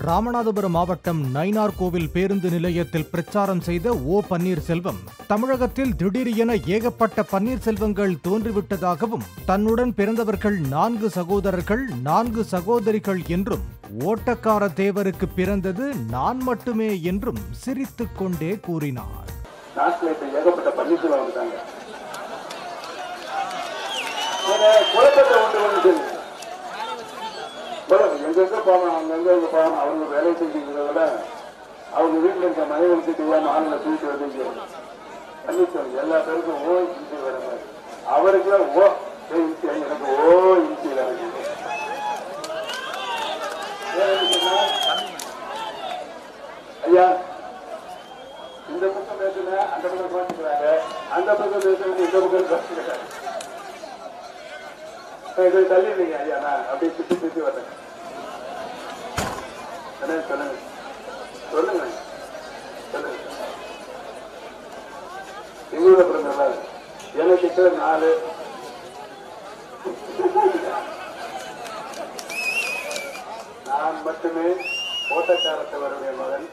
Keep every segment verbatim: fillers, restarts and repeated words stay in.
ராமநாதபுரம் மாவட்டம் நயினார்கோவில் பேருந்து நிலையத்தில் பிரச்சாரம் செய்த ஓ பன்னீர்செல்வம் தமிழகத்தில் திடீரென ஏகப்பட்ட பன்னீர்செல்வங்கள் தோன்றிவிட்டதாகவும் தன்னுடன் பிறந்தவர்கள் நான்கு சகோதரர்கள் நான்கு சகோதரிகள் என்றும் ஓட்டக்கார தேவருக்கு பிறந்தது நான் மட்டுமே என்றும் சிரித்துக் கொண்டே கூறினார். எங்கெங்க போகணும் அவங்க எங்க போகணும் அவங்க வேலை செஞ்சுக்கிறத விட அவங்க வீட்டில் இருக்க மனைவிக்கு தெரியாம ஆளுங்களை தூக்கிட்டு வந்து பன்னீர்செல்வம் எல்லா பேருக்கும் ஓ இன்சி வர மாதிரி அவருக்கு ஓ இன்சி எனக்கு ஓ இன்சி இருக்கு. ஐயா இந்த பக்கம் பேசுன அந்த பக்கம் குறைச்சிக்கிறாங்க, அந்த பக்கம் பேசுறது இந்த பக்கம் குறைச்சிக்கிறாங்க. தள்ளி இல்லைங்க ஐயா, நான் அப்படியே சுற்றி சுற்றி வரேன். சொல்லுங்க சொல்லுங்க சொல்லுங்க. எங்களோட பிறந்த எனக்கு நாலு நான் மட்டுமே ஓட்டக்காரத்தவருடைய மகன்.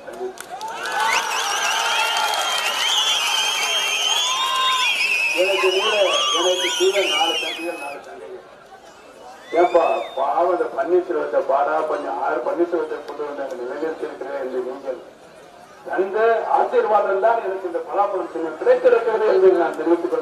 எனக்கு நீல எனக்கு கீழே நாலு தம்பிகள் நாலு தங்கைகள். ஏப்பா பாவம் அந்த பன்னீர்செல்வத்தை பாடா பண்ணி ஆறு பன்னீர்செல்வத்தை கொண்டு வந்து நிலைநிறுத்திருக்கிறேன் என்று நீங்கள் அந்த ஆசீர்வாதம் தான் எனக்கு இந்த பலாப்பழம் சின்னம் கிடைத்திருக்கிறது என்று நான் தெரிவித்துக்